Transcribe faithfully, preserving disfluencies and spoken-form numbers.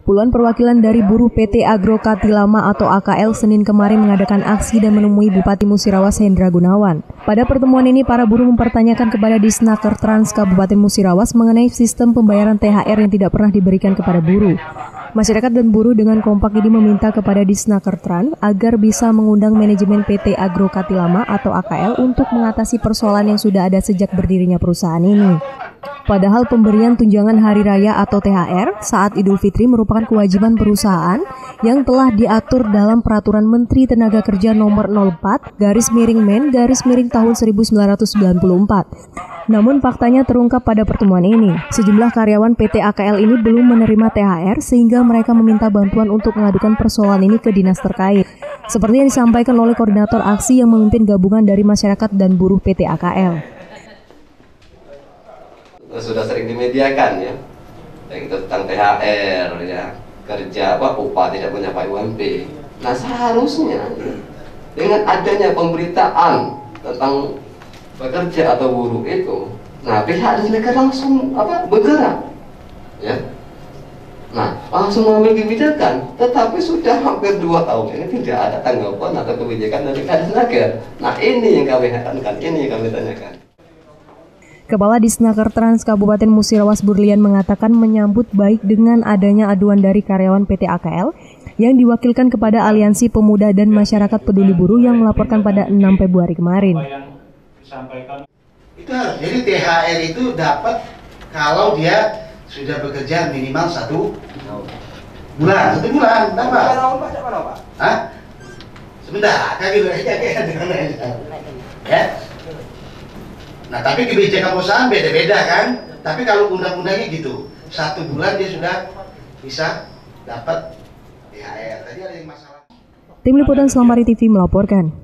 Puluhan perwakilan dari buruh P T Agro Katilama atau A K L Senin kemarin mengadakan aksi dan menemui Bupati Musirawas Hendra Gunawan. Pada pertemuan ini, para buruh mempertanyakan kepada Disnaker Trans Kabupaten Musirawas mengenai sistem pembayaran T H R yang tidak pernah diberikan kepada buruh. Masyarakat dan buruh dengan kompak ini meminta kepada Disnaker Trans agar bisa mengundang manajemen P T Agro Katilama atau A K L untuk mengatasi persoalan yang sudah ada sejak berdirinya perusahaan ini. Padahal pemberian tunjangan hari raya atau T H R saat Idul Fitri merupakan kewajiban perusahaan yang telah diatur dalam Peraturan Menteri Tenaga Kerja Nomor nol empat garis miring Men garis miring tahun seribu sembilan ratus sembilan puluh empat. Namun faktanya terungkap pada pertemuan ini, sejumlah karyawan P T A K L ini belum menerima T H R sehingga mereka meminta bantuan untuk mengadukan persoalan ini ke dinas terkait. Seperti yang disampaikan oleh koordinator aksi yang memimpin gabungan dari masyarakat dan buruh P T A K L. Sudah sering dimediakan ya, baik itu tentang T H R ya, kerja apa upah tidak mencapai U M P. Nah seharusnya dengan adanya pemberitaan tentang pekerja atau buruh itu, nah pihak negara langsung apa bergerak, ya, nah langsung mengambil kebijakan. Tetapi sudah hampir dua tahun ini tidak ada tanggapan atau kebijakan dari Disnaker. Nah ini yang kami herankan, ini yang kami tanyakan. Kepala Disnaker Trans Kabupaten Musirawas Burlian mengatakan menyambut baik dengan adanya aduan dari karyawan P T A K L yang diwakilkan kepada Aliansi Pemuda dan Masyarakat Peduli Buruh yang melaporkan pada enam Februari kemarin. Itu harus, jadi T H R itu dapat kalau dia sudah bekerja minimal satu bulan, satu bulan, dapat. Hah? Sebentar, kaki dulu aja, ya. Nah, tapi kebijakan perusahaan beda-beda kan. Tapi kalau undang-undangnya gitu, satu bulan dia sudah bisa dapat T H R. Tadi ada yang masalah. Tim Liputan Selamari T V melaporkan.